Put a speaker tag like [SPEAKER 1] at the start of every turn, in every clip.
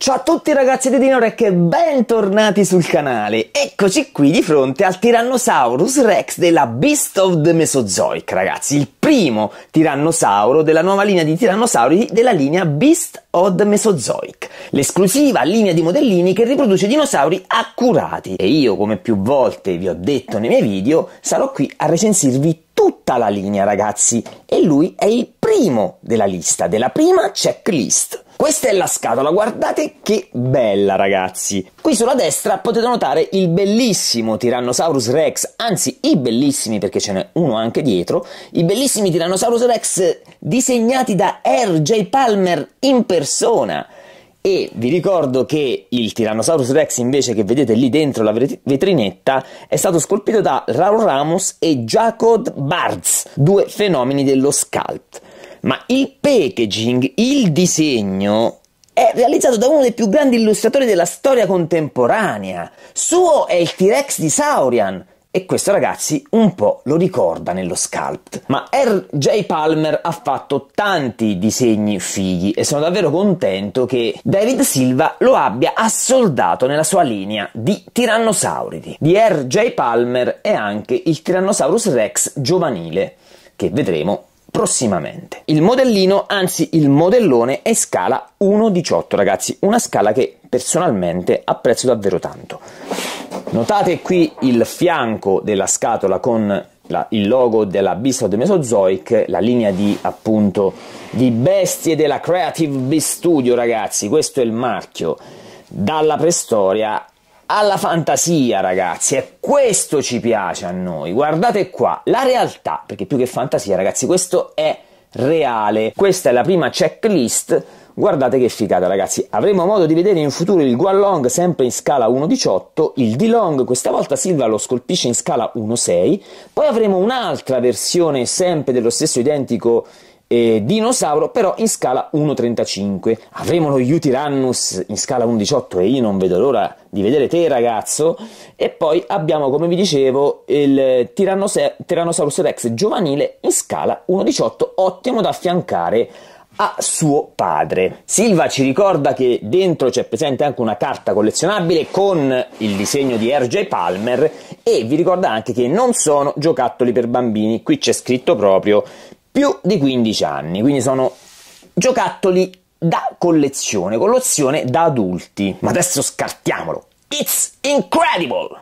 [SPEAKER 1] Ciao a tutti ragazzi di Dinorex e bentornati sul canale. Eccoci qui di fronte al Tyrannosaurus Rex della Beast of the Mesozoic, ragazzi. Il primo tirannosauro della nuova linea di tirannosauri della linea Beast of the Mesozoic. L'esclusiva linea di modellini che riproduce dinosauri accurati. E io, come più volte vi ho detto nei miei video, sarò qui a recensirvi tutta la linea, ragazzi. E lui è il primo della lista, della prima checklist. Questa è la scatola, guardate che bella, ragazzi. Qui sulla destra potete notare il bellissimo Tyrannosaurus Rex, anzi i bellissimi perché ce n'è uno anche dietro, i bellissimi Tyrannosaurus Rex disegnati da R.J. Palmer in persona. E vi ricordo che il Tyrannosaurus Rex invece che vedete lì dentro la vetrinetta è stato scolpito da Raul Ramos e Jacob Bartz, due fenomeni dello sculpt. Ma il packaging, il disegno, è realizzato da uno dei più grandi illustratori della storia contemporanea. Suo è il T-Rex di Saurian. E questo, ragazzi, un po' lo ricorda nello sculpt. Ma R.J. Palmer ha fatto tanti disegni fighi e sono davvero contento che David Silva lo abbia assoldato nella sua linea di tirannosauridi. Di R.J. Palmer è anche il Tyrannosaurus Rex giovanile, che vedremo prossimamente. Il modellino, anzi il modellone, è scala 1:18, ragazzi, una scala che personalmente apprezzo davvero tanto. Notate qui il fianco della scatola con il logo della Beast of the Mesozoic, la linea di appunto di bestie della Creative Beast Studio, ragazzi. Questo è il marchio dalla preistoria alla fantasia, ragazzi, e questo ci piace a noi. Guardate qua, la realtà, perché più che fantasia, ragazzi, questo è reale. Questa è la prima checklist. Guardate che figata, ragazzi. Avremo modo di vedere in futuro il Guanlong sempre in scala 1:18, il D-Long questa volta Silva lo scolpisce in scala 1:6, poi avremo un'altra versione sempre dello stesso identico dinosauro, però in scala 1:35. Avremo lo Yutyrannus in scala 1:18 e io non vedo l'ora di vedere te, ragazzo. E poi abbiamo, come vi dicevo, il Tyrannosaurus Rex giovanile in scala 1:18, ottimo da affiancare a suo padre. Silva ci ricorda che dentro c'è presente anche una carta collezionabile con il disegno di R.J. Palmer e vi ricorda anche che non sono giocattoli per bambini. Qui c'è scritto proprio più di 15 anni, quindi sono giocattoli da collezione da adulti. Ma adesso scartiamolo. It's incredible!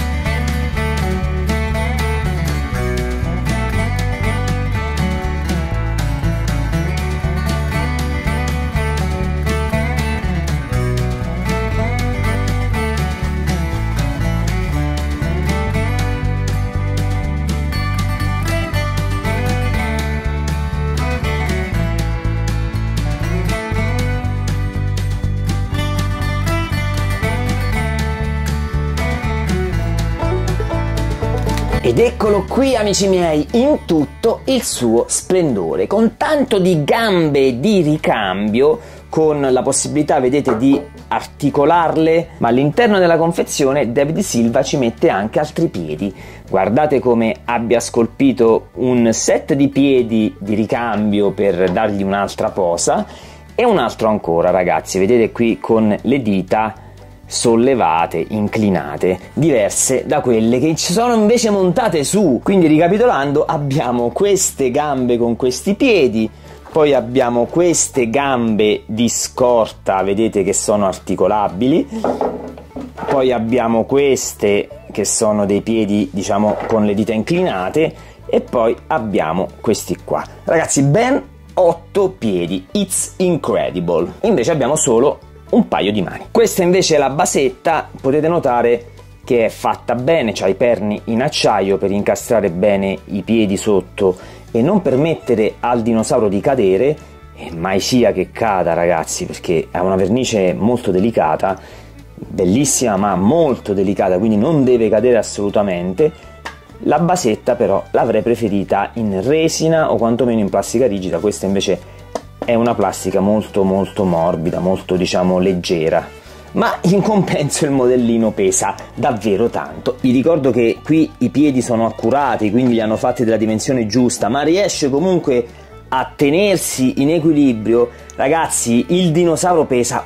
[SPEAKER 1] Ed eccolo qui, amici miei, in tutto il suo splendore, con tanto di gambe di ricambio, con la possibilità, vedete, di articolarle, ma all'interno della confezione David Silva ci mette anche altri piedi. Guardate come abbia scolpito un set di piedi di ricambio per dargli un'altra posa e un altro ancora, ragazzi, vedete qui con le dita sollevate, inclinate, diverse da quelle che ci sono invece montate su. Quindi, ricapitolando, abbiamo queste gambe con questi piedi, poi abbiamo queste gambe di scorta, vedete, che sono articolabili, poi abbiamo queste che sono dei piedi, diciamo, con le dita inclinate, e poi abbiamo questi qua, ragazzi, ben 8 piedi. It's incredible. Invece abbiamo solo un paio di mani. Questa invece è la basetta, potete notare che è fatta bene, c'ha i perni in acciaio per incastrare bene i piedi sotto e non permettere al dinosauro di cadere, e mai sia che cada, ragazzi, perché ha una vernice molto delicata, bellissima ma molto delicata, quindi non deve cadere assolutamente. La basetta però l'avrei preferita in resina o quantomeno in plastica rigida, questa invece è una plastica molto morbida, molto, diciamo, leggera, ma in compenso il modellino pesa davvero tanto. Vi ricordo che qui i piedi sono accurati, quindi li hanno fatti della dimensione giusta, ma riesce comunque a tenersi in equilibrio, ragazzi, il dinosauro pesa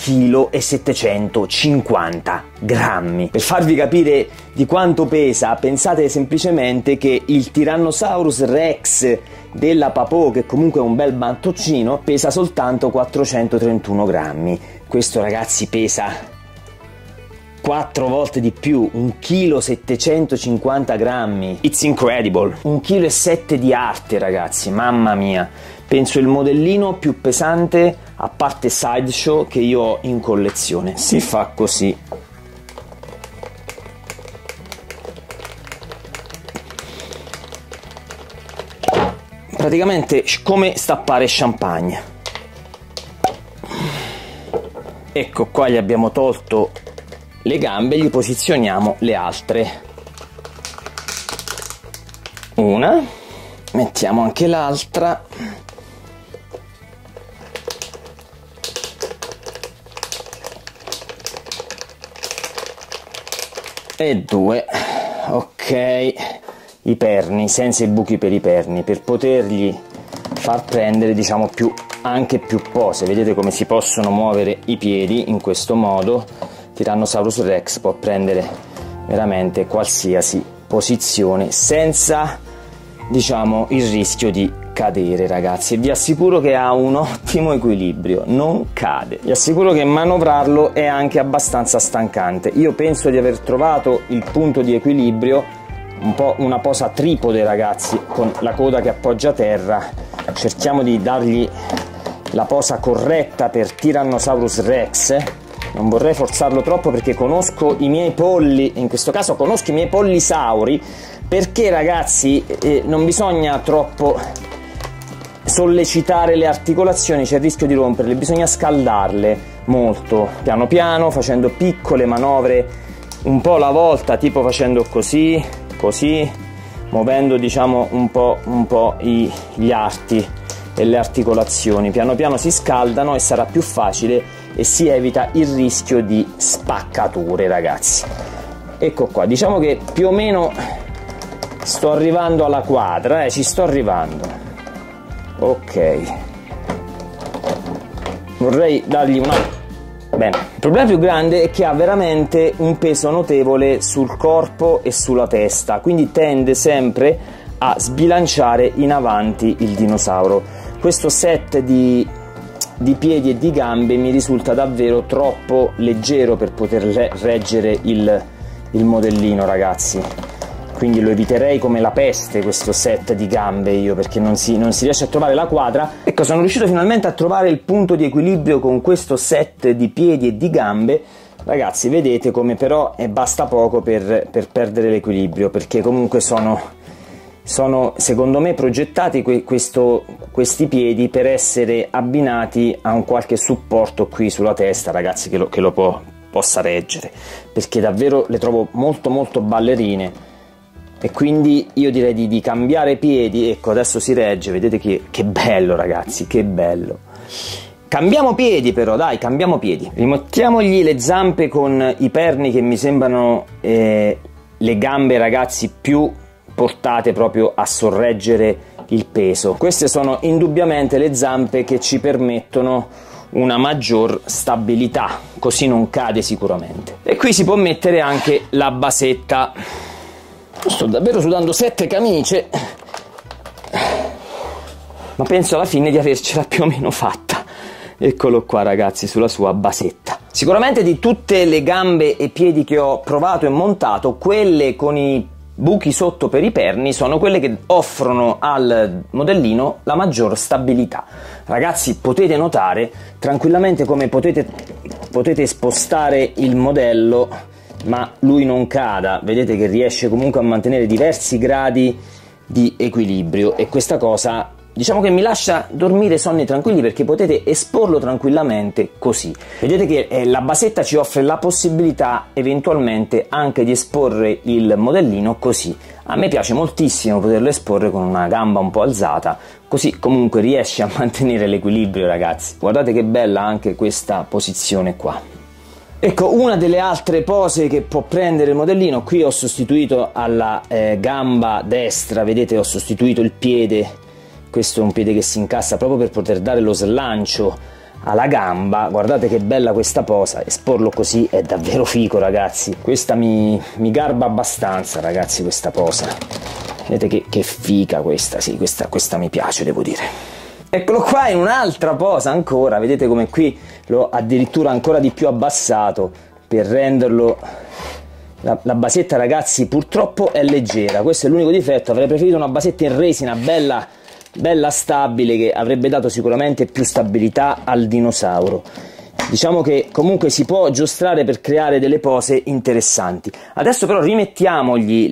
[SPEAKER 1] 1,750 kg. Per farvi capire di quanto pesa, pensate semplicemente che il Tyrannosaurus Rex della Papò, che comunque è un bel mattoncino, pesa soltanto 431 grammi. Questo, ragazzi, pesa 4 volte di più, 1,750 kg. It's incredible. 1,7 kg di arte, ragazzi, mamma mia. Penso il modellino più pesante, a parte Sideshow, che io ho in collezione. Si fa così. Praticamente come stappare champagne. Ecco qua, gli abbiamo tolto le gambe, gli posizioniamo le altre. Una, mettiamo anche l'altra. E 2. Ok, i perni, senza i buchi per i perni, per potergli far prendere, diciamo, anche più pose. Vedete come si possono muovere i piedi in questo modo. Tyrannosaurus Rex può prendere veramente qualsiasi posizione senza, diciamo, il rischio di cadere, ragazzi, e vi assicuro che ha un ottimo equilibrio, non cade. Vi assicuro che manovrarlo è anche abbastanza stancante. Io penso di aver trovato il punto di equilibrio, un po' una posa tripode, ragazzi, con la coda che appoggia a terra. Cerchiamo di dargli la posa corretta per Tyrannosaurus Rex. Non vorrei forzarlo troppo perché conosco i miei polli, in questo caso conosco i miei pollisauri, perché, ragazzi, non bisogna troppo sollecitare le articolazioni, c'è il rischio di romperle, bisogna scaldarle molto, piano piano, facendo piccole manovre un po' alla volta, tipo facendo così, così, muovendo, diciamo, un po' gli arti e le articolazioni. Piano piano si scaldano e sarà più facile e si evita il rischio di spaccature, ragazzi. Ecco qua, diciamo che più o meno sto arrivando alla quadra, ci sto arrivando. Ok, vorrei dargli una... Bene, il problema più grande è che ha veramente un peso notevole sul corpo e sulla testa, quindi tende sempre a sbilanciare in avanti il dinosauro. Questo set di piedi e di gambe mi risulta davvero troppo leggero per poter reggere il modellino, ragazzi. Quindi lo eviterei come la peste questo set di gambe io, perché non si riesce a trovare la quadra. Ecco, sono riuscito finalmente a trovare il punto di equilibrio con questo set di piedi e di gambe. Ragazzi, vedete come però basta poco per perdere l'equilibrio, perché comunque sono secondo me progettati questi piedi per essere abbinati a un qualche supporto qui sulla testa, ragazzi, che lo possa reggere, perché davvero le trovo molto molto ballerine. E quindi io direi di cambiare piedi. Ecco, adesso si regge, vedete che bello, ragazzi, che bello. Cambiamo piedi però, dai, cambiamo piedi. Rimettiamogli le zampe con i perni che mi sembrano le gambe, ragazzi, più portate proprio a sorreggere il peso. Queste sono indubbiamente le zampe che ci permettono una maggior stabilità, così non cade sicuramente. E qui si può mettere anche la basetta. Sto davvero sudando 7 camicie, ma penso alla fine di avercela più o meno fatta. Eccolo qua, ragazzi, sulla sua basetta. Sicuramente di tutte le gambe e piedi che ho provato e montato, quelle con i buchi sotto per i perni sono quelle che offrono al modellino la maggior stabilità. Ragazzi, potete notare tranquillamente come potete spostare il modello ma lui non cada. Vedete che riesce comunque a mantenere diversi gradi di equilibrio, e questa cosa, diciamo, che mi lascia dormire sonni tranquilli, perché potete esporlo tranquillamente così. Vedete che la basetta ci offre la possibilità eventualmente anche di esporre il modellino così. A me piace moltissimo poterlo esporre con una gamba un po' alzata, così comunque riesce a mantenere l'equilibrio, ragazzi. Guardate che bella anche questa posizione qua. Ecco, una delle altre pose che può prendere il modellino, qui ho sostituito alla gamba destra, vedete, ho sostituito il piede questo è un piede che si incassa proprio per poter dare lo slancio alla gamba. Guardate che bella questa posa, esporlo così è davvero figo, ragazzi. Questa mi garba abbastanza, ragazzi, questa posa. Vedete che figa questa, sì, questa mi piace, devo dire. Eccolo qua in un'altra posa ancora, vedete come qui l'ho addirittura ancora di più abbassato per renderlo. La basetta, ragazzi, purtroppo è leggera, questo è l'unico difetto. Avrei preferito una basetta in resina bella stabile, che avrebbe dato sicuramente più stabilità al dinosauro. Diciamo che comunque si può giostrare per creare delle pose interessanti. Adesso però rimettiamogli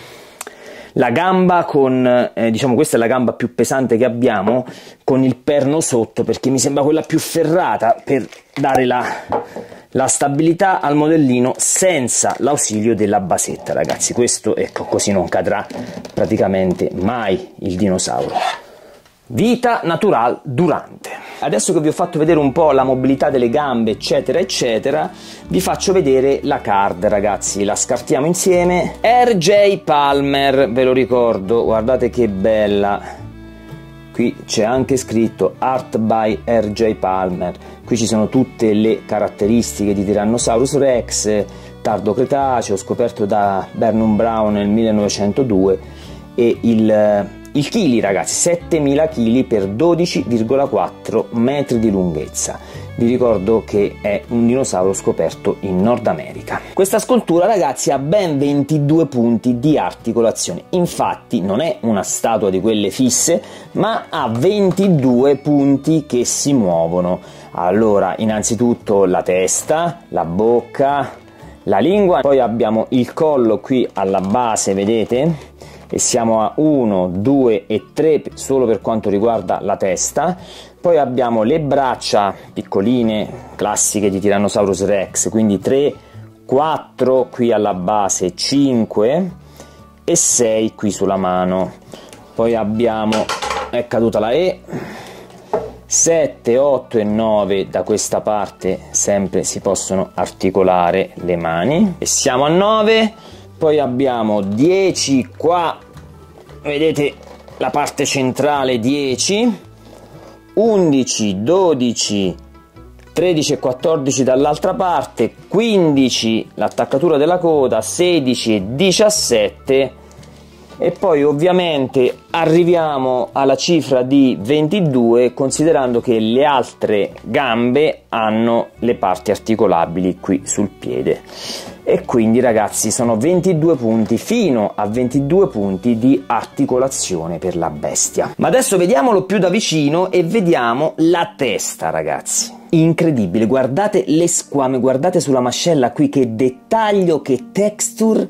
[SPEAKER 1] la gamba con, diciamo questa è la gamba più pesante che abbiamo, con il perno sotto, perché mi sembra quella più ferrata per dare la stabilità al modellino senza l'ausilio della basetta, ragazzi. Questo, ecco, così non cadrà praticamente mai il dinosauro. Vita natural durante. Adesso che vi ho fatto vedere un po' la mobilità delle gambe, eccetera eccetera, vi faccio vedere la card, ragazzi. La scartiamo insieme. R.J. Palmer, ve lo ricordo, guardate che bella. Qui c'è anche scritto Art by R.J. Palmer. Qui ci sono tutte le caratteristiche di Tyrannosaurus Rex, tardo Cretaceo, scoperto da Vernon Brown nel 1902, e il chili, ragazzi, 7000 kg per 12,4 metri di lunghezza. Vi ricordo che è un dinosauro scoperto in Nord America. Questa scultura, ragazzi, ha ben 22 punti di articolazione. Infatti non è una statua di quelle fisse, ma ha 22 punti che si muovono. Allora, innanzitutto la testa, la bocca, la lingua, poi abbiamo il collo qui alla base, vedete? E siamo a 1, 2 e 3 solo per quanto riguarda la testa. Poi abbiamo le braccia piccoline, classiche di Tyrannosaurus Rex, quindi 3, 4 qui alla base, 5 e 6 qui sulla mano. Poi abbiamo, è caduta la E, 7, 8 e 9 da questa parte sempre si possono articolare le mani. E siamo a 9. Poi abbiamo 10 qua, vedete la parte centrale, 10, 11, 12, 13 e 14 dall'altra parte, 15 l'attaccatura della coda, 16 e 17, e poi ovviamente arriviamo alla cifra di 22 considerando che le altre gambe hanno le parti articolabili qui sul piede. E quindi, ragazzi, sono 22 punti, fino a 22 punti di articolazione per la bestia. Ma adesso vediamolo più da vicino e vediamo la testa, ragazzi. Incredibile, guardate le squame, guardate sulla mascella qui che dettaglio, che texture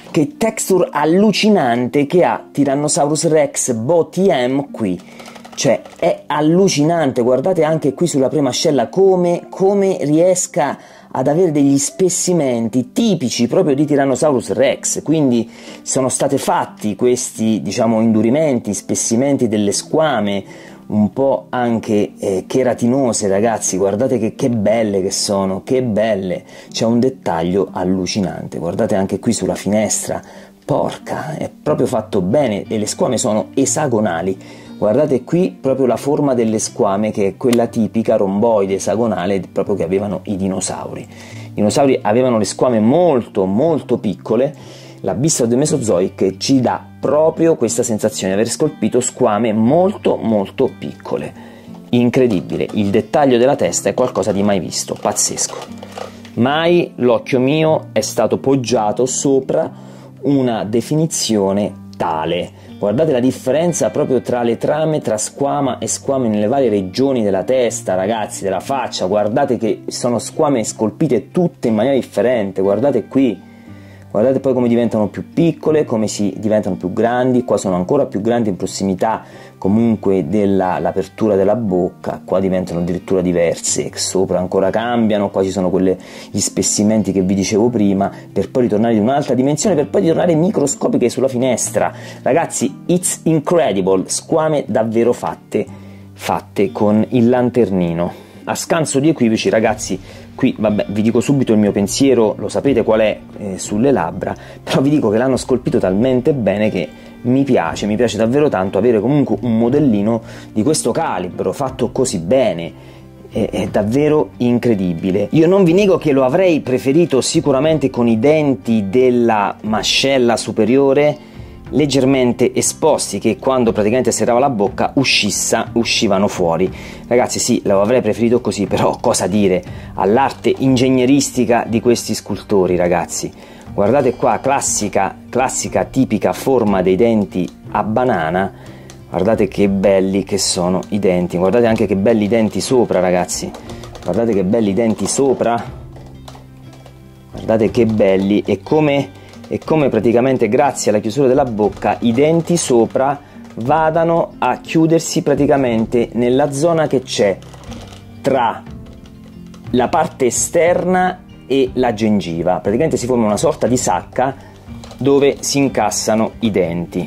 [SPEAKER 1] allucinante che ha Tyrannosaurus Rex BOTM qui. Cioè è allucinante, guardate anche qui sulla premascella come riesca ad avere degli spessimenti tipici proprio di Tyrannosaurus Rex. Quindi sono state fatti questi, diciamo, indurimenti, spessimenti delle squame un po' anche cheratinose, ragazzi. Guardate che belle che sono, che belle, c'è un dettaglio allucinante. Guardate anche qui sulla finestra, porca, è proprio fatto bene, e le squame sono esagonali. Guardate qui proprio la forma delle squame, che è quella tipica romboide esagonale proprio che avevano i dinosauri. I dinosauri avevano le squame molto molto piccole. La Beast of the Mesozoic ci dà proprio questa sensazione di aver scolpito squame molto molto piccole. Incredibile, il dettaglio della testa è qualcosa di mai visto, pazzesco. Mai l'occhio mio è stato poggiato sopra una definizione tale. Guardate la differenza proprio tra le trame, tra squama e squame nelle varie regioni della testa, ragazzi, della faccia. Guardate che sono squame scolpite tutte in maniera differente, guardate qui. Guardate poi come diventano più piccole, come si diventano più grandi. Qua sono ancora più grandi in prossimità comunque dell'apertura della bocca. Qua diventano addirittura diverse, sopra ancora cambiano. Qua ci sono gli spessimenti che vi dicevo prima, per poi ritornare in un'altra dimensione, per poi ritornare microscopiche sulla finestra. Ragazzi, it's incredible, squame davvero fatte con il lanternino. A scanso di equivoci, ragazzi, qui vabbè, vi dico subito il mio pensiero, lo sapete qual è sulle labbra, però vi dico che l'hanno scolpito talmente bene che mi piace davvero tanto avere comunque un modellino di questo calibro fatto così bene. È davvero incredibile. Io non vi nego che lo avrei preferito sicuramente con i denti della mascella superiore leggermente esposti, che quando praticamente serrava la bocca uscivano fuori. Ragazzi, sì, lo avrei preferito così, però cosa dire all'arte ingegneristica di questi scultori, ragazzi. Guardate qua, classica tipica forma dei denti a banana. Guardate che belli che sono i denti, guardate anche che belli i denti sopra, ragazzi, guardate che belli i denti sopra, guardate che belli, e come praticamente grazie alla chiusura della bocca i denti sopra vadano a chiudersi praticamente nella zona che c'è tra la parte esterna e la gengiva. Praticamente si forma una sorta di sacca dove si incassano i denti,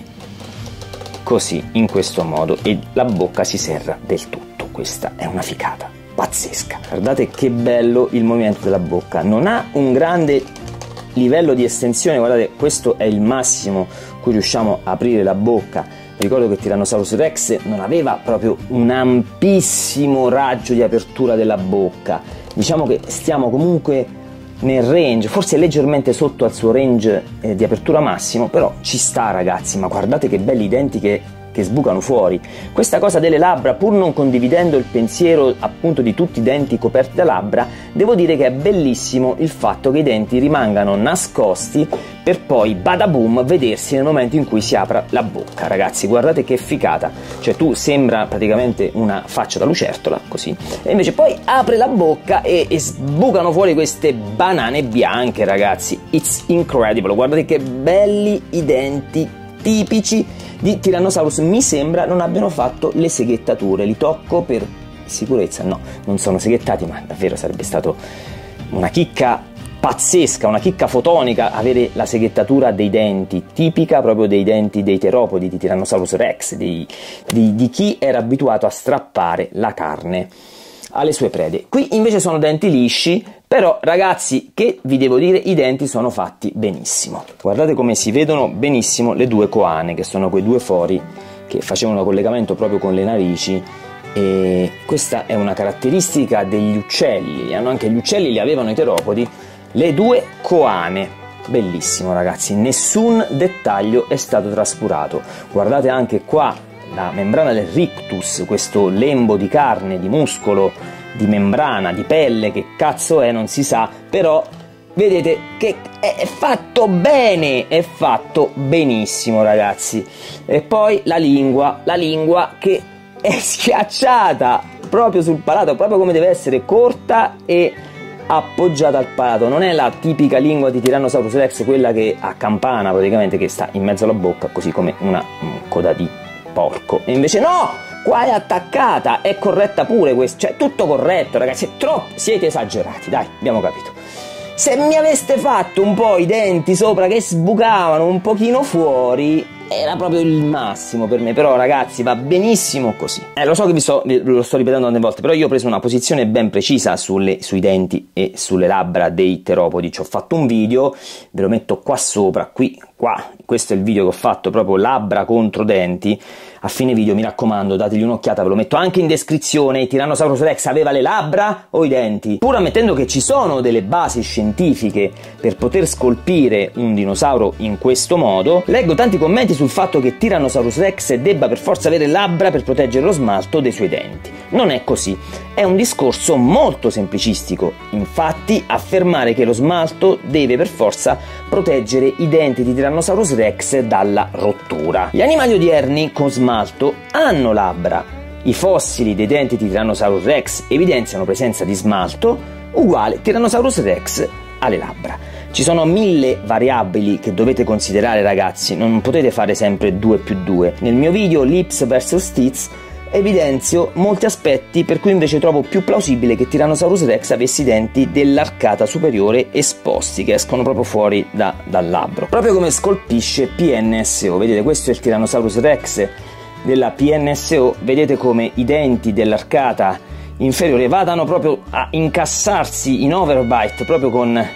[SPEAKER 1] così, in questo modo, e la bocca si serra del tutto. Questa è una figata pazzesca. Guardate che bello il movimento della bocca, non ha un grande livello di estensione, guardate, questo è il massimo cui riusciamo a aprire la bocca. Vi ricordo che Tyrannosaurus Rex non aveva proprio un ampissimo raggio di apertura della bocca, diciamo che stiamo comunque nel range, forse leggermente sotto al suo range di apertura massimo, però ci sta, ragazzi. Ma guardate che belli i denti che sbucano fuori. Questa cosa delle labbra, pur non condividendo il pensiero appunto di tutti i denti coperti da labbra, devo dire che è bellissimo il fatto che i denti rimangano nascosti per poi badaboom vedersi nel momento in cui si apra la bocca. Ragazzi, guardate che figata, cioè tu sembra praticamente una faccia da lucertola, così, e invece poi apre la bocca e sbucano fuori queste banane bianche, ragazzi. It's incredible, guardate che belli i denti tipici di Tyrannosaurus. Mi sembra non abbiano fatto le seghettature, li tocco per sicurezza, no, non sono seghettati, ma davvero sarebbe stato una chicca pazzesca, una chicca fotonica avere la seghettatura dei denti, tipica proprio dei denti dei teropodi di Tyrannosaurus Rex, di chi era abituato a strappare la carne alle sue prede. Qui invece sono denti lisci, però ragazzi, che vi devo dire, i denti sono fatti benissimo. Guardate come si vedono benissimo le due coane, che sono quei due fori che facevano collegamento proprio con le narici, e questa è una caratteristica degli uccelli, anche gli uccelli li avevano i teropodi, le due coane. Bellissimo, ragazzi, nessun dettaglio è stato trascurato. Guardate anche qua la membrana del rictus, questo lembo di carne, di muscolo, di membrana, di pelle, che cazzo è, non si sa, però vedete che è fatto bene, è fatto benissimo, ragazzi. E poi la lingua che è schiacciata proprio sul palato, proprio come deve essere, corta e appoggiata al palato. Non è la tipica lingua di Tyrannosaurus Rex, quella che a campana praticamente, che sta in mezzo alla bocca, così come una coda di porco, e invece no, qua è attaccata, è corretta pure questo, cioè tutto corretto, ragazzi. È troppo, siete esagerati, dai, abbiamo capito. Se mi aveste fatto un po' i denti sopra che sbucavano un pochino fuori, era proprio il massimo per me, però ragazzi va benissimo così. Lo so che lo sto ripetendo tante volte, però io ho preso una posizione ben precisa sui denti e sulle labbra dei teropodi. Ci ho fatto un video, ve lo metto qua sopra, qua, questo è il video che ho fatto, proprio labbra contro denti. A fine video, mi raccomando, dategli un'occhiata, ve lo metto anche in descrizione. Tyrannosaurus Rex aveva le labbra o i denti? Pur ammettendo che ci sono delle basi scientifiche per poter scolpire un dinosauro in questo modo, leggo tanti commenti sul fatto che Tyrannosaurus Rex debba per forza avere labbra per proteggere lo smalto dei suoi denti. Non è così, è un discorso molto semplicistico. Infatti, affermare che lo smalto deve per forza proteggere i denti di Tyrannosaurus Rex dalla rottura. Gli animali odierni con smalto hanno labbra. I fossili dei denti di Tyrannosaurus Rex evidenziano presenza di smalto, uguale Tyrannosaurus Rex ha le labbra. Ci sono 1000 variabili che dovete considerare, ragazzi, non potete fare sempre 2+2. Nel mio video Lips vs Teeth evidenzio molti aspetti per cui invece trovo più plausibile che Tyrannosaurus Rex avesse i denti dell'arcata superiore esposti, che escono proprio fuori dal labbro, proprio come scolpisce PNSO. Vedete, questo è il Tyrannosaurus Rex della PNSO, vedete come i denti dell'arcata inferiore vadano proprio a incassarsi in overbite proprio con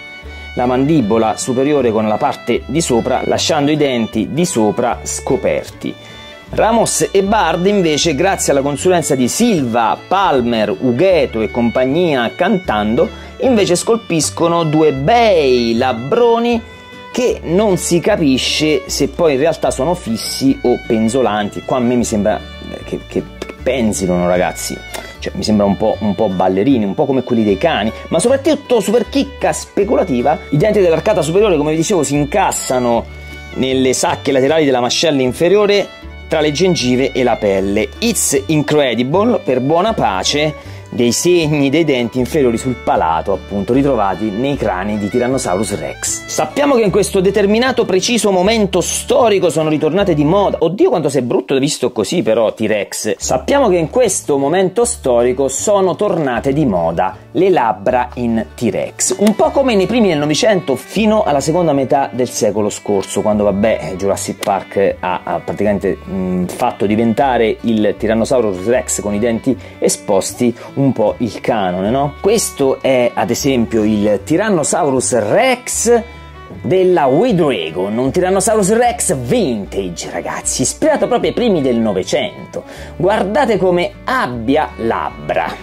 [SPEAKER 1] la mandibola superiore con la parte di sopra, lasciando i denti di sopra scoperti. Ramos e Bard invece, grazie alla consulenza di Silva, Palmer, Ugheto e compagnia cantando, invece scolpiscono due bei labbroni che non si capisce se poi in realtà sono fissi o penzolanti. Qua a me mi sembra che penzilano, ragazzi, cioè mi sembra un po' ballerini, un po' come quelli dei cani, ma soprattutto super chicca speculativa. I denti dell'arcata superiore, come vi dicevo, si incassano nelle sacche laterali della mascella inferiore tra le gengive e la pelle. It's incredible, per buona pace dei segni dei denti inferiori sul palato, appunto, ritrovati nei crani di Tyrannosaurus Rex. Sappiamo che in questo determinato preciso momento storico sono ritornate di moda. Oddio, quanto sei brutto visto così, però, T-Rex. Sappiamo che in questo momento storico sono tornate di moda le labbra in T-Rex, un po' come nei primi del Novecento fino alla seconda metà del secolo scorso, quando, vabbè, Jurassic Park ha praticamente fatto diventare il Tyrannosaurus Rex con i denti esposti un po' il canone, no? Questo è ad esempio il Tyrannosaurus Rex della W-Dragon, un Tyrannosaurus Rex vintage, ragazzi, ispirato proprio ai primi del Novecento. Guardate come abbia labbra.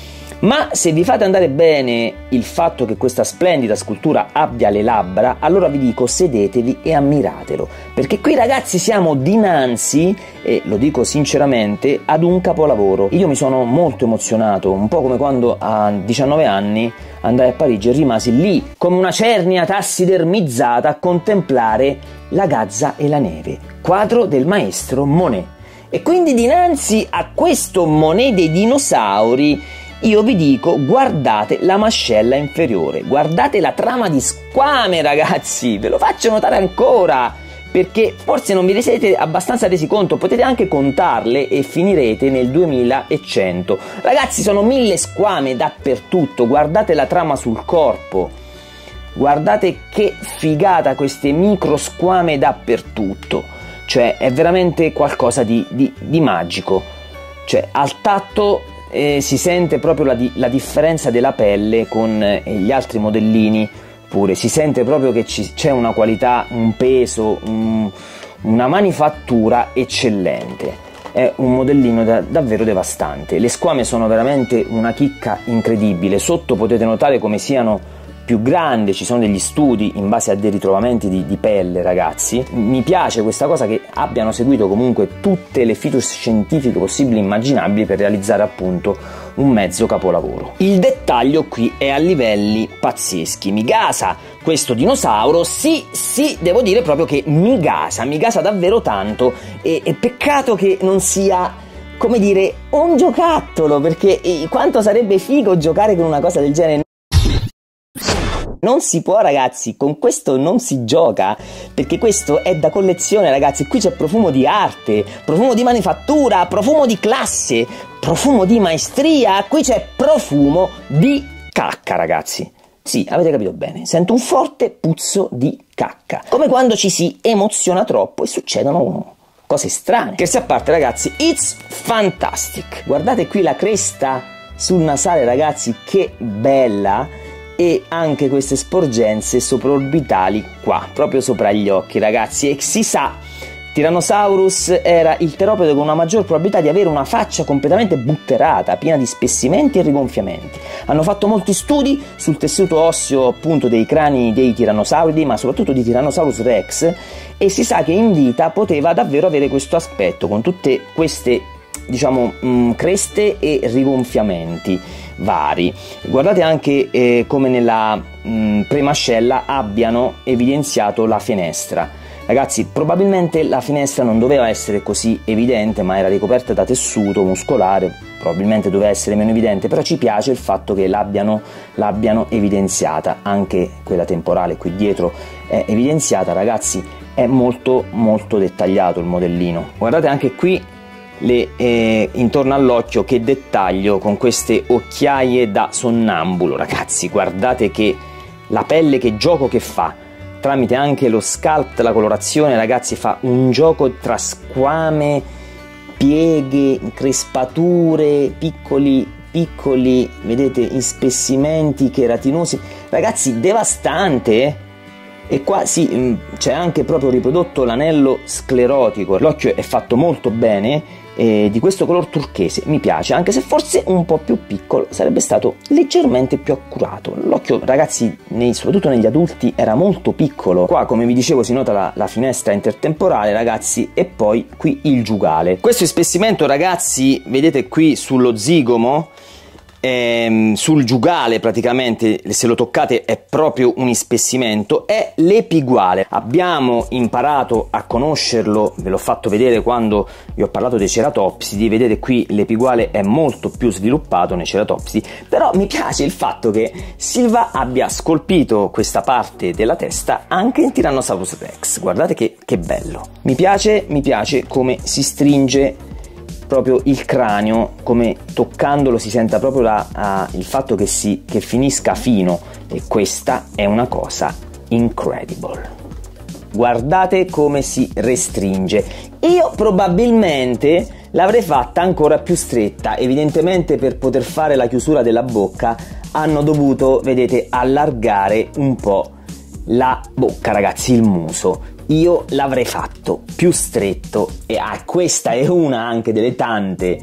[SPEAKER 1] Ma se vi fate andare bene il fatto che questa splendida scultura abbia le labbra, allora vi dico, sedetevi e ammiratelo, perché qui, ragazzi, siamo dinanzi, e lo dico sinceramente, ad un capolavoro. Io mi sono molto emozionato, un po' come quando a 19 anni andai a Parigi e rimasi lì come una cernia tassidermizzata a contemplare La Gazza e la neve, quadro del maestro Monet. E quindi dinanzi a questo Monet dei dinosauri io vi dico, guardate la mascella inferiore, guardate la trama di squame, ragazzi, ve lo faccio notare ancora, perché forse non vi siete abbastanza resi conto, potete anche contarle e finirete nel 2100. Ragazzi, sono 1000 squame dappertutto, guardate la trama sul corpo, guardate che figata queste micro squame dappertutto, cioè è veramente qualcosa di magico, cioè al tatto si sente proprio la differenza della pelle con gli altri modellini, pure si sente proprio che c'è una qualità, un peso, una manifattura eccellente. È un modellino davvero devastante. Le squame sono veramente una chicca incredibile. Sotto potete notare come siano più grandi, ci sono degli studi in base a dei ritrovamenti di pelle, ragazzi. Mi piace questa cosa, che abbiano seguito comunque tutte le features scientifiche possibili e immaginabili per realizzare appunto un mezzo capolavoro. Il dettaglio qui è a livelli pazzeschi. Mi gasa questo dinosauro, sì, devo dire proprio che mi gasa davvero tanto, e peccato che non sia, come dire, un giocattolo, perché quanto sarebbe figo giocare con una cosa del genere. Non si può, ragazzi, con questo non si gioca, perché questo è da collezione, ragazzi. Qui c'è profumo di arte, profumo di manifattura, profumo di classe, profumo di maestria, qui c'è profumo di cacca, ragazzi. Sì, avete capito bene, sento un forte puzzo di cacca, come quando ci si emoziona troppo e succedono cose strane. Scherzi a parte, ragazzi, it's fantastic. Guardate qui la cresta sul nasale, ragazzi, che bella. E anche queste sporgenze sopraorbitali qua, proprio sopra gli occhi, ragazzi. E si sa, Tyrannosaurus era il teropodo con una maggior probabilità di avere una faccia completamente butterata, piena di spessimenti e rigonfiamenti. Hanno fatto molti studi sul tessuto osseo, appunto, dei crani dei tirannosauridi, ma soprattutto di Tyrannosaurus Rex, e si sa che in vita poteva davvero avere questo aspetto, con tutte queste, diciamo, creste e rigonfiamenti vari. Guardate anche come nella premascella abbiano evidenziato la finestra. Ragazzi, probabilmente la finestra non doveva essere così evidente, ma era ricoperta da tessuto muscolare, probabilmente doveva essere meno evidente, però ci piace il fatto che l'abbiano evidenziata. Anche quella temporale qui dietro è evidenziata, ragazzi, è molto dettagliato il modellino. Guardate anche qui intorno all'occhio, che dettaglio, con queste occhiaie da sonnambulo, ragazzi. Guardate che la pelle, che gioco che fa, tramite anche lo sculpt, la colorazione, ragazzi, fa un gioco tra squame, pieghe, crespature, piccoli, vedete, ispessimenti cheratinosi. ragazzi, devastante. E qua sì, c'è anche proprio riprodotto l'anello sclerotico, l'occhio è fatto molto bene, di questo color turchese, mi piace, anche se forse un po' più piccolo, sarebbe stato leggermente più accurato. L'occhio, ragazzi, soprattutto negli adulti, era molto piccolo. Qua, come vi dicevo, si nota la finestra intertemporale, ragazzi, e poi qui il giugale. Questo ispessimento, ragazzi, vedete qui sullo zigomo, sul giugale, praticamente, se lo toccate è proprio un ispessimento, è l'epiguale. Abbiamo imparato a conoscerlo, ve l'ho fatto vedere quando vi ho parlato dei ceratopsidi, vedete qui l'epiguale è molto più sviluppato nei ceratopsidi, però mi piace il fatto che Silva abbia scolpito questa parte della testa anche in Tyrannosaurus Rex, guardate che bello. Mi piace come si stringe proprio il cranio, come toccandolo si senta proprio il fatto che finisca fino, e questa è una cosa incredible. Guardate come si restringe. Io probabilmente l'avrei fatta ancora più stretta, evidentemente per poter fare la chiusura della bocca hanno dovuto, vedete, allargare un po' la bocca, ragazzi, il muso. Io l'avrei fatto più stretto, e questa è una anche delle tante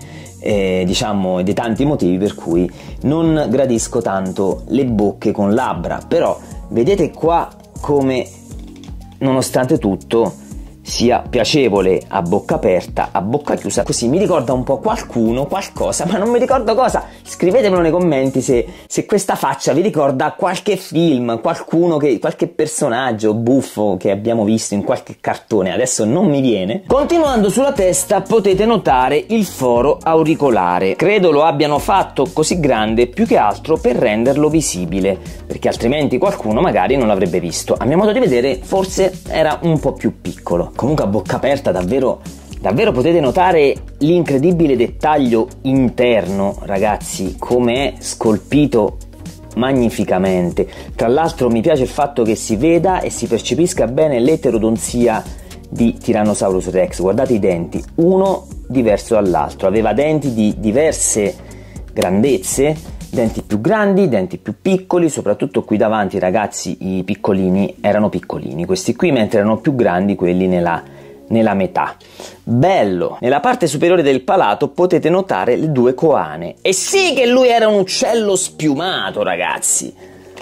[SPEAKER 1] diciamo, dei tanti motivi per cui non gradisco tanto le bocche con labbra. Però vedete qua come, nonostante tutto, sia piacevole a bocca aperta, a bocca chiusa. Così mi ricorda un po' qualcosa, ma non mi ricordo cosa. Scrivetemelo nei commenti se questa faccia vi ricorda qualche film, qualche personaggio buffo che abbiamo visto in qualche cartone, adesso non mi viene. Continuando sulla testa potete notare il foro auricolare. Credo lo abbiano fatto così grande più che altro per renderlo visibile, perché altrimenti qualcuno magari non l'avrebbe visto. A mio modo di vedere forse era un po' più piccolo. Comunque a bocca aperta davvero potete notare l'incredibile dettaglio interno, ragazzi, come è scolpito magnificamente. Tra l'altro mi piace il fatto che si veda e si percepisca bene l'eterodonzia di Tyrannosaurus Rex. Guardate i denti, uno diverso dall'altro, aveva denti di diverse grandezze, denti più grandi, denti più piccoli, soprattutto qui davanti, ragazzi, i piccolini erano piccolini, questi qui, mentre erano più grandi quelli nella metà. Bello! Nella parte superiore del palato potete notare le due coane. E sì che lui era un uccello spiumato, ragazzi,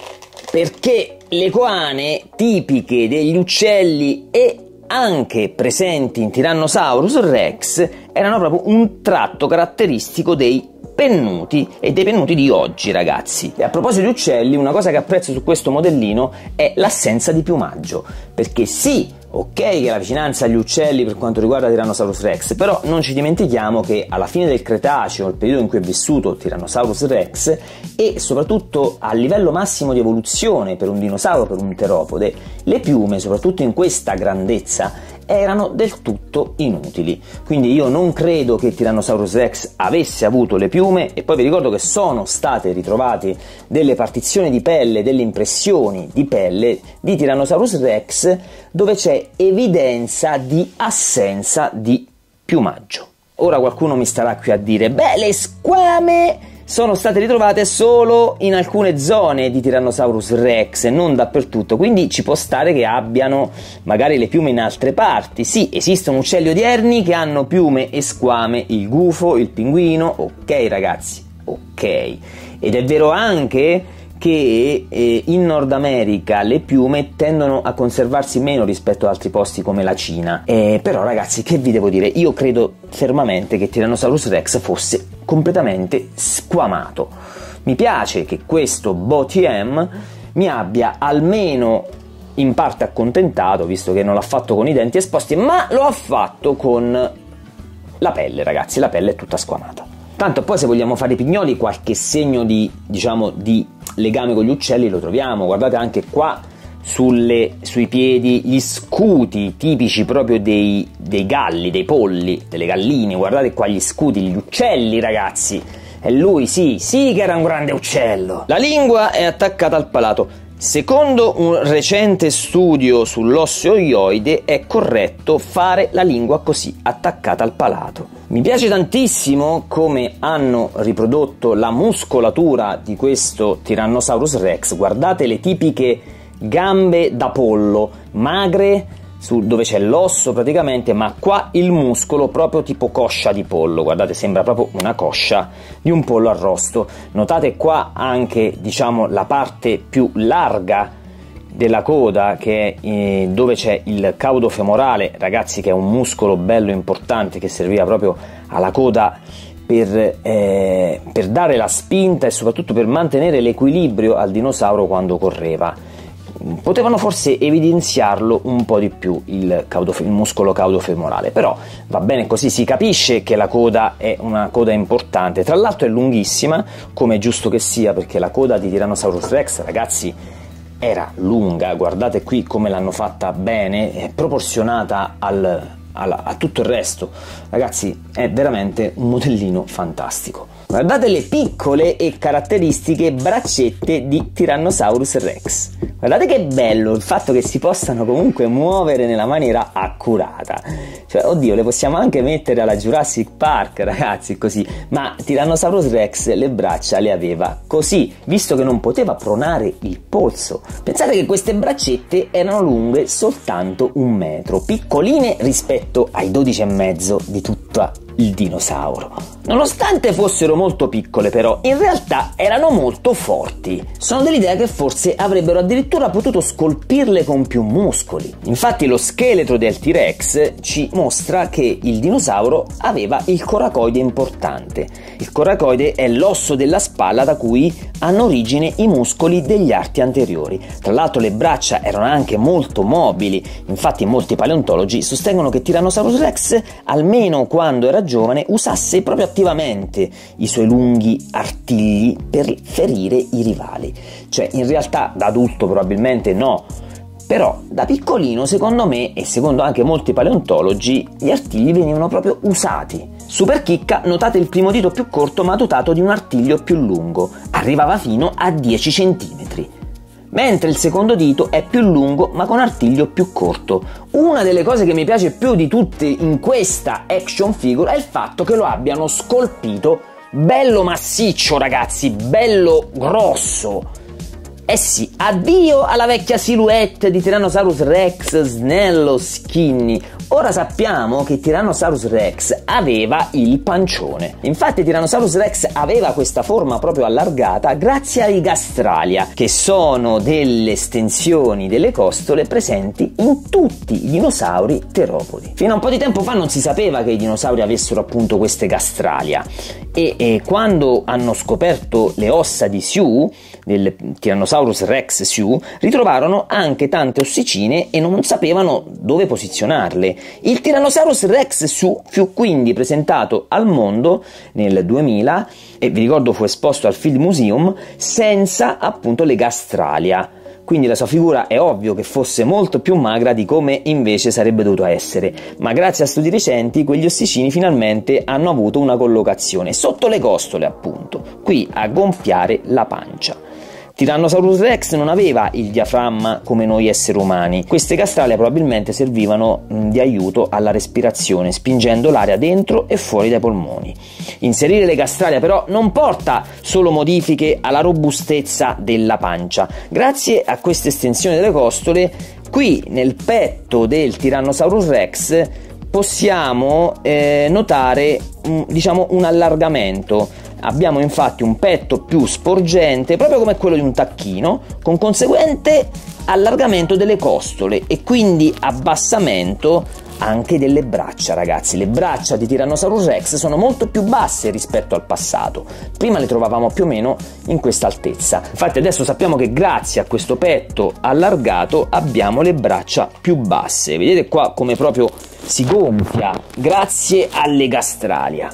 [SPEAKER 1] perché le coane tipiche degli uccelli e anche presenti in Tyrannosaurus Rex erano proprio un tratto caratteristico dei pennuti e dei pennuti di oggi, ragazzi. E a proposito di uccelli, una cosa che apprezzo su questo modellino è l'assenza di piumaggio, perché sì, ok che la vicinanza agli uccelli per quanto riguarda Tyrannosaurus Rex, però non ci dimentichiamo che alla fine del Cretaceo, il periodo in cui è vissuto Tyrannosaurus Rex, e soprattutto a livello massimo di evoluzione per un dinosauro, per un teropode, le piume, soprattutto in questa grandezza, erano del tutto inutili. Quindi io non credo che Tyrannosaurus Rex avesse avuto le piume. E poi vi ricordo che sono state ritrovate delle partizioni di pelle, delle impressioni di pelle di Tyrannosaurus Rex dove c'è evidenza di assenza di piumaggio. Ora qualcuno mi starà qui a dire: beh, le squame sono state ritrovate solo in alcune zone di Tyrannosaurus Rex e non dappertutto, quindi ci può stare che abbiano magari le piume in altre parti. Sì, esistono uccelli odierni che hanno piume e squame, il gufo, il pinguino, ok ragazzi, ok. Ed è vero anche che in Nord America le piume tendono a conservarsi meno rispetto ad altri posti come la Cina. Però ragazzi, che vi devo dire, io credo fermamente che Tyrannosaurus Rex fosse completamente squamato. Mi piace che questo BOTM mi abbia almeno in parte accontentato, visto che non l'ha fatto con i denti esposti, ma lo ha fatto con la pelle, ragazzi, la pelle è tutta squamata. Tanto poi se vogliamo fare i pignoli qualche segno di, diciamo, di legame con gli uccelli lo troviamo. Guardate anche qua sui piedi gli scuti tipici proprio dei galli, dei polli, delle galline. Guardate qua gli scuti, gli uccelli, ragazzi. E lui sì che era un grande uccello. La lingua è attaccata al palato. Secondo un recente studio sull'osseoide è corretto fare la lingua così, attaccata al palato. Mi piace tantissimo come hanno riprodotto la muscolatura di questo Tyrannosaurus Rex. Guardate le tipiche gambe da pollo, magre, dove c'è l'osso praticamente, ma qua il muscolo proprio tipo coscia di pollo. Guardate, sembra proprio una coscia di un pollo arrosto. Notate qua anche, diciamo, la parte più larga della coda, che è dove c'è il caudo femorale, ragazzi, che è un muscolo bello importante che serviva proprio alla coda per dare la spinta e soprattutto per mantenere l'equilibrio al dinosauro quando correva. Potevano forse evidenziarlo un po' di più il muscolo caudo femorale, però va bene così, si capisce che la coda è una coda importante. Tra l'altro è lunghissima, come è giusto che sia, perché la coda di Tyrannosaurus Rex, ragazzi, era lunga. Guardate qui come l'hanno fatta bene, è proporzionata a tutto il resto. Ragazzi, è veramente un modellino fantastico. Guardate le piccole e caratteristiche braccette di Tyrannosaurus Rex. Guardate che bello il fatto che si possano comunque muovere nella maniera accurata. Cioè, oddio, le possiamo anche mettere alla Jurassic Park, ragazzi, così. Ma Tyrannosaurus Rex le braccia le aveva così, visto che non poteva pronare il polso. Pensate che queste braccette erano lunghe soltanto 1 metro, piccoline rispetto ai 12,5 di tutto il dinosauro. Nonostante fossero molto piccole, però, in realtà erano molto forti. Sono dell'idea che forse avrebbero addirittura potuto scolpirle con più muscoli. Infatti lo scheletro del T-Rex ci mostra che il dinosauro aveva il coracoide importante. Il coracoide è l'osso della spalla da cui hanno origine i muscoli degli arti anteriori. Tra l'altro le braccia erano anche molto mobili. Infatti molti paleontologi sostengono che Tyrannosaurus Rex, almeno quando era giovane, usasse proprio attivamente i suoi lunghi artigli per ferire i rivali. Cioè, in realtà da adulto probabilmente no, però da piccolino, secondo me e secondo anche molti paleontologi, gli artigli venivano proprio usati. Super chicca, notate il primo dito più corto ma dotato di un artiglio più lungo, arrivava fino a 10 cm. Mentre il secondo dito è più lungo ma con artiglio più corto. Una delle cose che mi piace più di tutte in questa action figure è il fatto che lo abbiano scolpito bello massiccio, ragazzi, bello grosso. Eh sì, addio alla vecchia silhouette di Tyrannosaurus Rex snello, skinny. Ora sappiamo che Tyrannosaurus Rex aveva il pancione. Infatti Tyrannosaurus Rex aveva questa forma proprio allargata grazie ai gastralia, che sono delle estensioni delle costole presenti in tutti i dinosauri teropodi. Fino a un po' di tempo fa non si sapeva che i dinosauri avessero appunto queste gastralia e quando hanno scoperto le ossa di Sioux, del Tyrannosaurus Rex Sioux, ritrovarono anche tante ossicine e non sapevano dove posizionarle. Il Tyrannosaurus Rex Sioux fu quindi presentato al mondo nel 2000 e vi ricordo fu esposto al Field Museum senza appunto le gastralia. Quindi la sua figura è ovvio che fosse molto più magra di come invece sarebbe dovuta essere, ma grazie a studi recenti quegli ossicini finalmente hanno avuto una collocazione sotto le costole, appunto, qui a gonfiare la pancia. Tyrannosaurus Rex non aveva il diaframma come noi esseri umani. Queste gastrale probabilmente servivano di aiuto alla respirazione, spingendo l'aria dentro e fuori dai polmoni. Inserire le gastrale però non porta solo modifiche alla robustezza della pancia. Grazie a questa estensione delle costole, qui nel petto del Tyrannosaurus Rex possiamo notare un allargamento. Abbiamo infatti un petto più sporgente, proprio come quello di un tacchino, con conseguente allargamento delle costole e quindi abbassamento anche delle braccia, ragazzi. Le braccia di Tyrannosaurus Rex sono molto più basse rispetto al passato. Prima le trovavamo più o meno in questa altezza. Infatti adesso sappiamo che grazie a questo petto allargato abbiamo le braccia più basse. Vedete qua come proprio si gonfia grazie alle gastralia.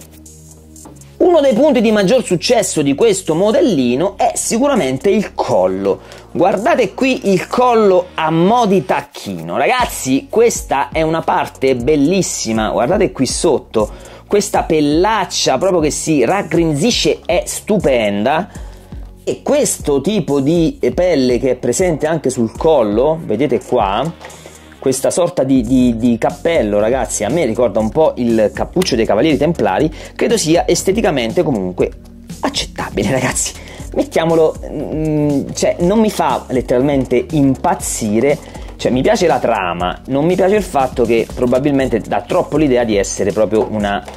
[SPEAKER 1] Uno dei punti di maggior successo di questo modellino è sicuramente il collo. Guardate qui il collo a mo' di tacchino. Ragazzi, questa è una parte bellissima. Guardate qui sotto, questa pellaccia proprio che si raggrinzisce è stupenda. E questo tipo di pelle che è presente anche sul collo, vedete qua, questa sorta di cappello, ragazzi, a me ricorda un po' il cappuccio dei Cavalieri Templari, credo sia esteticamente comunque accettabile, ragazzi. Mettiamolo, cioè non mi fa letteralmente impazzire, cioè mi piace la trama, non mi piace il fatto che probabilmente dà troppo l'idea di essere proprio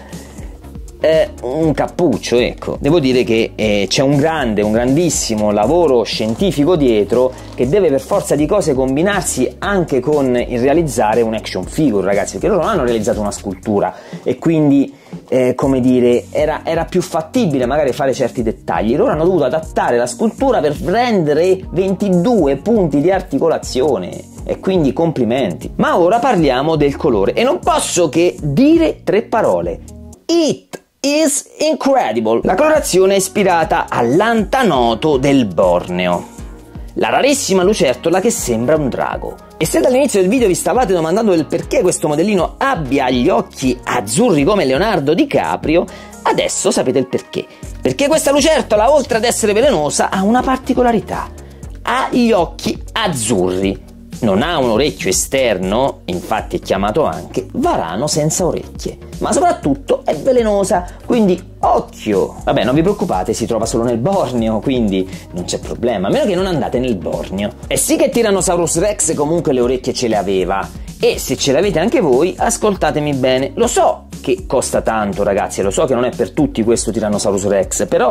[SPEAKER 1] un cappuccio, ecco. Devo dire che c'è un grandissimo lavoro scientifico dietro, che deve per forza di cose combinarsi anche con il realizzare un action figure, ragazzi, perché loro non hanno realizzato una scultura e quindi come dire, era più fattibile magari fare certi dettagli. Loro hanno dovuto adattare la scultura per rendere 22 punti di articolazione, e quindi complimenti. Ma ora parliamo del colore e non posso che dire 3 parole: it is incredible. La colorazione è ispirata all'antanoto del Borneo, la rarissima lucertola che sembra un drago. E se dall'inizio del video vi stavate domandando del perché questo modellino abbia gli occhi azzurri come Leonardo DiCaprio, adesso sapete il perché. Perché questa lucertola, oltre ad essere velenosa, ha una particolarità: ha gli occhi azzurri. Non ha un orecchio esterno, infatti è chiamato anche varano senza orecchie, ma soprattutto è velenosa, quindi occhio! Vabbè, non vi preoccupate, si trova solo nel Borneo, quindi non c'è problema, a meno che non andate nel Borneo. E sì che Tyrannosaurus Rex comunque le orecchie ce le aveva, e se ce le avete anche voi, ascoltatemi bene, lo so che costa tanto, ragazzi, lo so che non è per tutti questo Tyrannosaurus Rex, però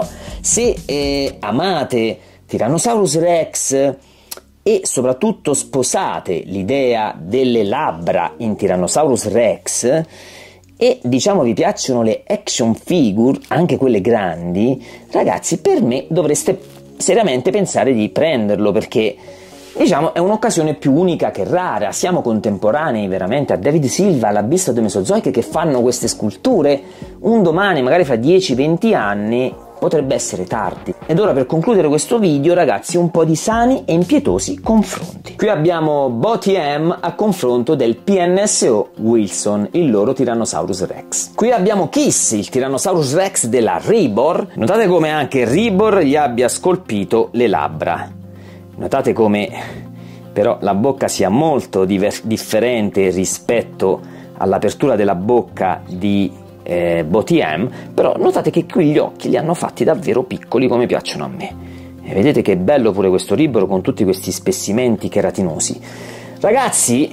[SPEAKER 1] se amate Tyrannosaurus Rex e soprattutto sposate l'idea delle labbra in Tyrannosaurus Rex e diciamo vi piacciono le action figure, anche quelle grandi, ragazzi, per me dovreste seriamente pensare di prenderlo, perché diciamo è un'occasione più unica che rara. Siamo contemporanei veramente a David Silva, alla Beast of the Mesozoic, che fanno queste sculture. Un domani, magari fra 10-20 anni, potrebbe essere tardi. Ed ora, per concludere questo video, ragazzi, un po' di sani e impietosi confronti. Qui abbiamo BOTM a confronto del PNSO Wilson, il loro Tyrannosaurus Rex. Qui abbiamo Kiss, il Tyrannosaurus Rex della Rebor. Notate come anche Rebor gli abbia scolpito le labbra. Notate come però la bocca sia molto differente rispetto all'apertura della bocca di BOTM, però notate che qui gli occhi li hanno fatti davvero piccoli, come piacciono a me. E vedete che bello pure questo Rebor con tutti questi spessimenti keratinosi. Ragazzi,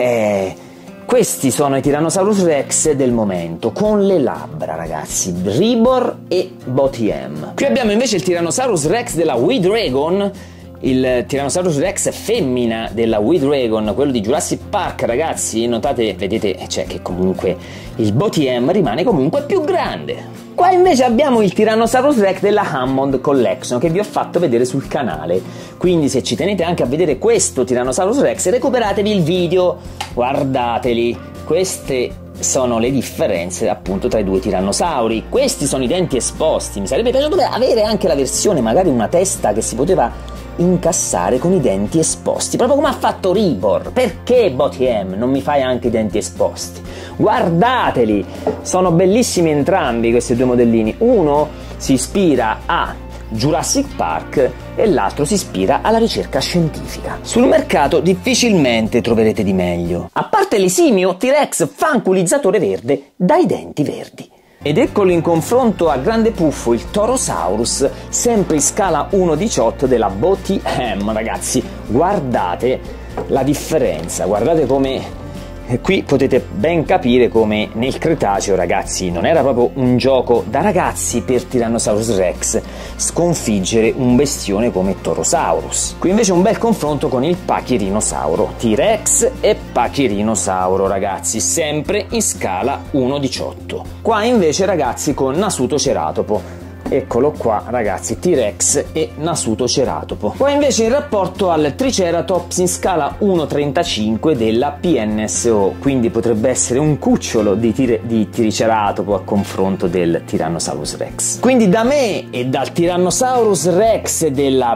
[SPEAKER 1] questi sono i Tyrannosaurus Rex del momento, con le labbra, ragazzi, Rebor e BOTM. Qui abbiamo invece il Tyrannosaurus Rex della WeDragon, il Tyrannosaurus Rex femmina della WeDragon, quello di Jurassic Park, ragazzi. Notate, vedete, cioè, che comunque il BOTM rimane comunque più grande. Qua invece abbiamo il Tyrannosaurus Rex della Hammond Collection, che vi ho fatto vedere sul canale, quindi se ci tenete anche a vedere questo Tyrannosaurus Rex, recuperatevi il video, guardateli. Queste sono le differenze appunto tra i due tirannosauri. Questi sono i denti esposti. Mi sarebbe piaciuto avere anche la versione, magari una testa che si poteva incassare con i denti esposti, proprio come ha fatto Rebor. Perché BOTM non mi fai anche i denti esposti? Guardateli, sono bellissimi entrambi questi due modellini. Uno si ispira a Jurassic Park e l'altro si ispira alla ricerca scientifica. Sul mercato difficilmente troverete di meglio, a parte l'esimio T-Rex fanculizzatore verde dai denti verdi. Ed eccolo in confronto a grande puffo il Torosaurus, sempre in scala 1/18 della BOTM, ragazzi. Guardate la differenza, guardate come qui potete ben capire come nel Cretaceo, ragazzi, non era proprio un gioco da ragazzi per Tyrannosaurus Rex sconfiggere un bestione come Torosaurus. Qui invece un bel confronto con il Pachyrhinosauro, T-Rex e Pachyrhinosauro, ragazzi, sempre in scala 1/18. Qua invece, ragazzi, con Nasutoceratopo. Eccolo qua, ragazzi, T-Rex e Nasutoceratopo. Qua invece in rapporto al Triceratops in scala 1/35 della PNSO, quindi potrebbe essere un cucciolo di Triceratopo a confronto del Tyrannosaurus Rex. Quindi da me e dal Tyrannosaurus Rex della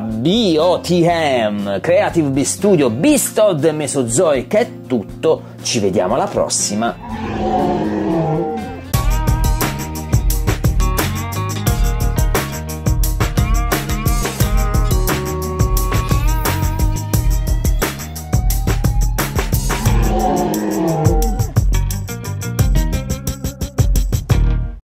[SPEAKER 1] BOTM Creative Beast Studio Beast of the Mesozoic è tutto, ci vediamo alla prossima.